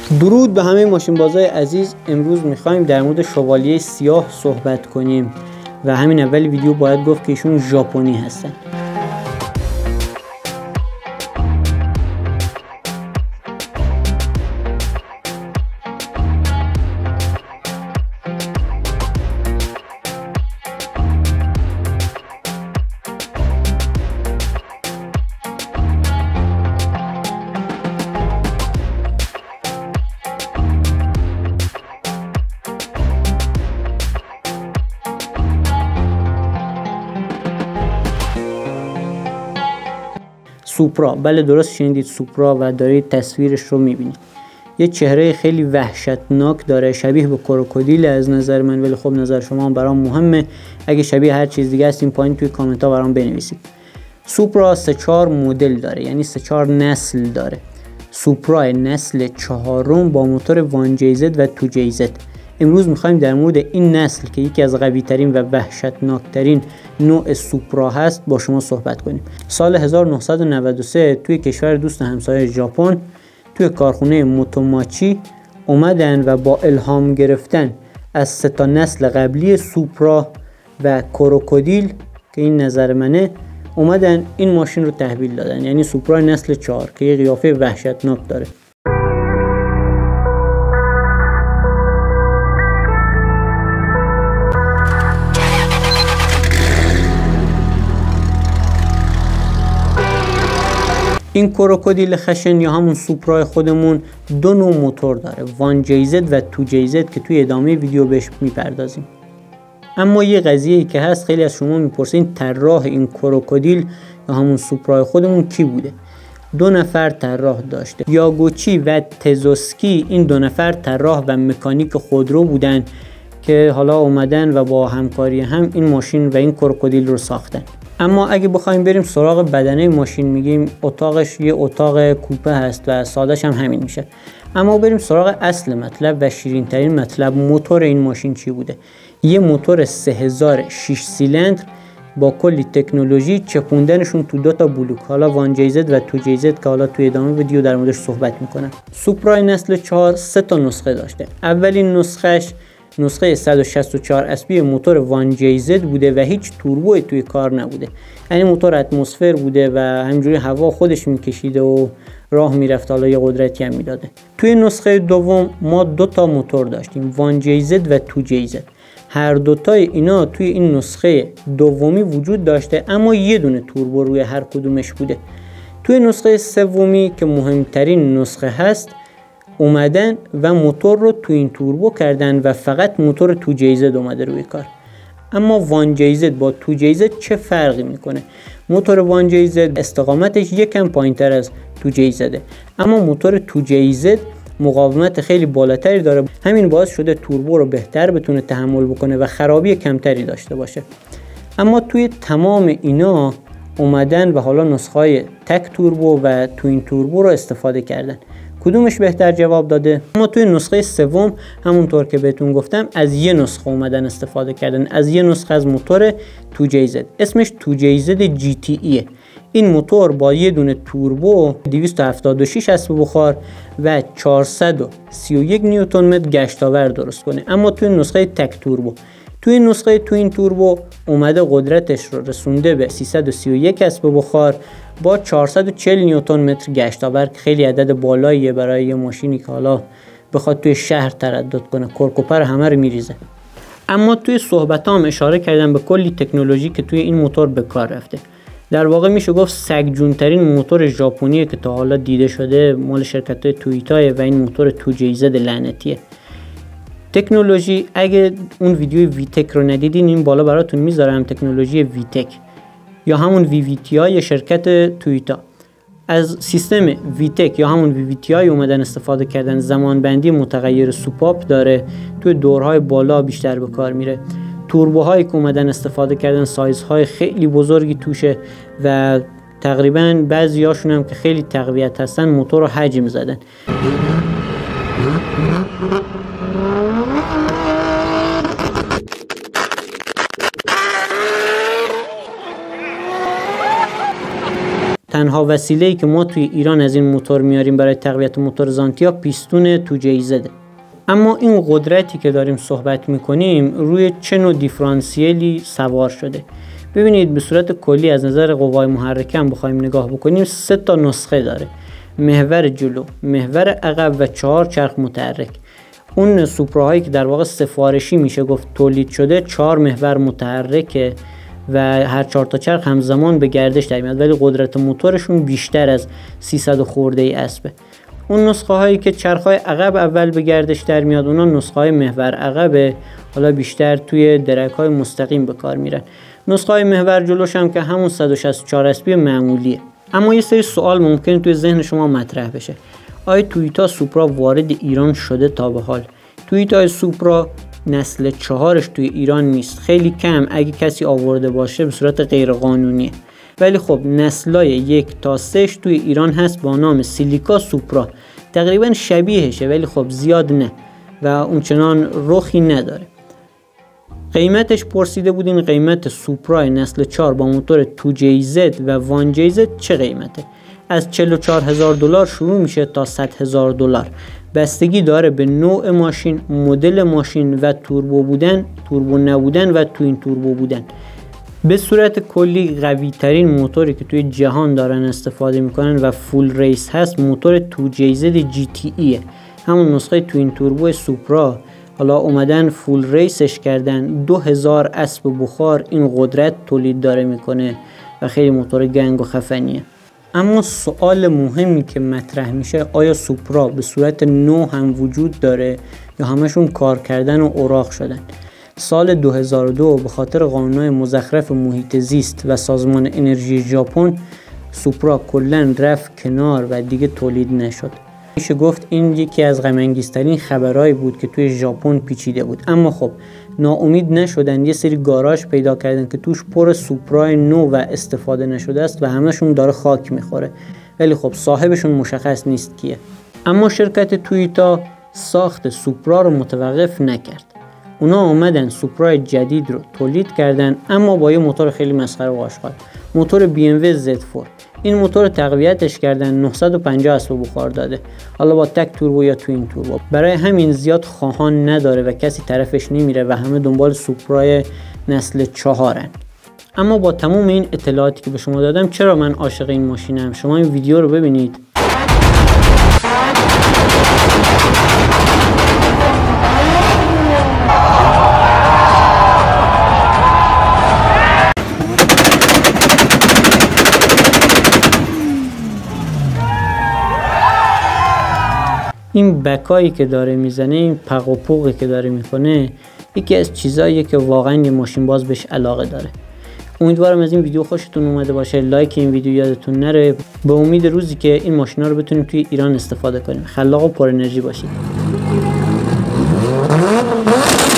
درود به همه ماشین بازای عزیز. امروز میخوایم در مورد شوالیه سیاه صحبت کنیم و همین اول ویدیو باید گفت که ایشون ژاپنی هستن. سوپرا، بله درست شنیدید، سوپرا و دارید تصویرش رو میبینید. یه چهره خیلی وحشتناک داره، شبیه به کروکودیل از نظر من، ولی خب نظر شما هم برام مهمه. اگه شبیه هر چیز دیگه است این پایین توی کامنت ها برام بنویسید. سوپرا 3-4 مدل داره، یعنی 3-4 نسل داره. سوپرا نسل 4 با موتور وان جیزد و تو جیزد. امروز میخوایم در مورد این نسل که یکی از قوی ترین و وحشتناک ترین نوع سوپرا هست با شما صحبت کنیم. سال 1993 توی کشور دوست همسایه ژاپن توی کارخونه موتوماچی اومدن و با الهام گرفتن از 3 نسل قبلی سوپرا و کروکودیل که این نظر منه، اومدن این ماشین رو تحویل دادن، یعنی سوپرا نسل 4 که یه قیافه وحشتناک داره. این کروکودیل خشن یا همون سوپرای خودمون 2 نوع موتور داره، وان جیزد و تو جیزد که توی ادامه ویدیو بهش میپردازیم. اما یه قضیه‌ای که هست، خیلی از شما میپرسین طراح این کروکودیل یا همون سوپرای خودمون کی بوده؟ 2 نفر طراح داشته، یاگوچی و تزوسکی. این 2 نفر طراح و مکانیک خودرو بودن که حالا اومدن و با همکاری هم این ماشین و این کروکودیل رو ساختن. اما اگه بخوایم بریم سراغ بدنه ماشین، میگیم اتاقش یه اتاق کوپه هست و سادهش هم همین میشه. اما بریم سراغ اصل مطلب و شیرین ترین مطلب، موتور این ماشین چی بوده؟ یه موتور 3006 سیلندر با کلی تکنولوژی، چپوندنشون تو 2 تا بلوک، حالا وان جیزد و تو جیزد که حالا توی ادامه ویدیو در موردش صحبت میکنم. سوپرای نسل 4 3 تا نسخه داشته. اولین نسخهش نسخه 164 اسپی موتور وان جیزد بوده و هیچ توربوی توی کار نبوده، یعنی موتور اتمسفر بوده و همینجوری هوا خودش میکشیده و راه میرفت، حالا یه قدرتی هم میداده. توی نسخه دوم ما 2 تا موتور داشتیم، وان جیزد و تو جیزد. هر دوتای اینا توی این نسخه دومی وجود داشته، اما یه دونه توربو روی هر کدومش بوده. توی نسخه سومی که مهمترین نسخه هست اومدن و موتور رو تو این توربو کردن و فقط موتور تو جیزد اومده روی کار. اما وان جیزد با تو جیزد چه فرقی میکنه؟ موتور وان جیزد استقامتش یکم پایینتر از تو جیزده، اما موتور تو جیزد مقاومت خیلی بالاتری داره، همین باعث شده توربو رو بهتر بتونه تحمل بکنه و خرابی کمتری داشته باشه. اما توی تمام اینا اومدن و حالا نسخه‌های تک توربو و تو این توربو رو استفاده کردن. کدومش بهتر جواب داده؟ اما توی نسخه سوم همونطور که بهتون گفتم از یه نسخه اومدن استفاده کردن، از یه نسخه از موتور تو جیزد، اسمش تو جیزد جی تی ایه. این موتور با یه دونه توربو 276 اسب بخار و 431 نیوتن متر گشتاور درست کنه. اما توی نسخه تک توربو، توی نسخه تو این توربو اومده قدرتش رو رسونده به 331 اسب بخار با 440 نیوتن متر گشتاور که خیلی عدد بالاییه برای یه ماشینی که حالا بخواد توی شهر تردد کنه، کرکوپر همه رو میریزه. اما توی صحبتام اشاره کردم به کلی تکنولوژی که توی این موتور به کار رفته. در واقع میشه گفت سگجونترین موتور ژاپنی که تا حالا دیده شده مال شرکت تویوتا و این موتور تو جیزد لعنتیه. تکنولوژی، اگه اون ویدیو ویتک رو ندیدین این بالا براتون میذارم، تکنولوژی ویتک یا همون ویویتیای شرکت تویوتا. از سیستم ویتک یا همون ویویتیای اومدن استفاده کردن، زمانبندی متغیر سوپاپ داره، توی دورهای بالا بیشتر به کار میره. توربوهایی که اومدن استفاده کردن سایزهای خیلی بزرگی توشه و تقریبا بعضیاشون هم که خیلی تقویت هستن موتور رو حجم زدن. تنها وسیله‌ای که ما توی ایران از این موتور میاریم برای تقویت موتور زانتیا پیستون 2JZ. اما این قدرتی که داریم صحبت میکنیم روی چه نوع دیفرانسیلی سوار شده؟ ببینید به صورت کلی از نظر قوای محرکه هم بخوایم نگاه بکنیم 3 تا نسخه داره: محور جلو، محور عقب و 4 چرخ متحرک. اون سوپراهایی که در واقع سفارشی میشه گفت تولید شده 4 محور متحرکه و هر 4 تا چرخ همزمان به گردش در میاد، ولی قدرت موتورشون بیشتر از 300 خورده اسبه. اون نسخه هایی که چرخ های عقب اول به گردش در میاد اونا نسخه های محور عقبه، حالا بیشتر توی درک های مستقیم به کار میرن. نسخه های محور جلوش هم که همون 164 اسبی معمولیه. اما یه سری سوال ممکنه توی ذهن شما مطرح بشه: آیا تویوتا سوپرا وارد ایران شده تا به حال؟ تویوتا سوپرا نسل 4ش توی ایران نیست، خیلی کم اگه کسی آورده باشه به صورت غیر قانونیه، ولی خب نسلای 1 تا 3 توی ایران هست با نام سیلیکا سوپرا. تقریبا شبیهشه ولی خب زیاد نه و اونچنان رخی نداره. قیمتش پرسیده بودین قیمت سوپرای نسل 4 با موتور 2JZ و 1JZ چه قیمته؟ از $44,000 شروع میشه تا $100,000. بستگی داره به نوع ماشین، مدل ماشین و توربو بودن، توربو نبودن و توین توربو بودن. به صورت کلی قوی ترین موتوری که توی جهان دارن استفاده میکنن و فول ریس هست موتور 2JZ GTE، همون نسخه توین توربو سوپرا. حالا اومدن فول ریسش کردن، 2000 اسب بخار این قدرت تولید داره میکنه و خیلی موتور گنگ و خفنیه. اما سوال مهمی که مطرح میشه آیا سوپرا به صورت نو هم وجود داره یا همشون کار کردن و اوراق شدن؟ سال 2002 به خاطر قانون‌های مزخرف محیط زیست و سازمان انرژی ژاپن سوپرا کلاً رفت کنار و دیگه تولید نشد. میشه گفت این یکی از غم‌انگیزترین خبرهایی بود که توی ژاپن پیچیده بود. اما خب ناامید نشدن، یه سری گاراژ پیدا کردن که توش پر سوپرای نو و استفاده نشده است و همشون داره خاک میخوره، ولی خب صاحبشون مشخص نیست کیه. اما شرکت تویوتا ساخت سوپرا رو متوقف نکرد. اونا آمدن سوپرای جدید رو تولید کردن، اما با یه موتور خیلی مسخره و آشغال، موتور BMW Z4. این موتور تقویتش کردن 950 اسب بخار داده، حالا با تک توربو یا توین توربو. برای همین زیاد خواهان نداره و کسی طرفش نمیره و همه دنبال سوپرای نسل 4 اما با تمام این اطلاعاتی که به شما دادم چرا من عاشق این ماشینم؟ شما این ویدیو رو ببینید. این بکایی که داره میزنه، این پق و پوقی که داره میکنه، یکی از چیزاییه که واقعا یه ماشین باز بهش علاقه داره. امیدوارم از این ویدیو خوشتون اومده باشه. لایک این ویدیو یادتون نره. به امید روزی که این ماشینا رو بتونیم توی ایران استفاده کنیم. خلاق و پر انرژی باشید.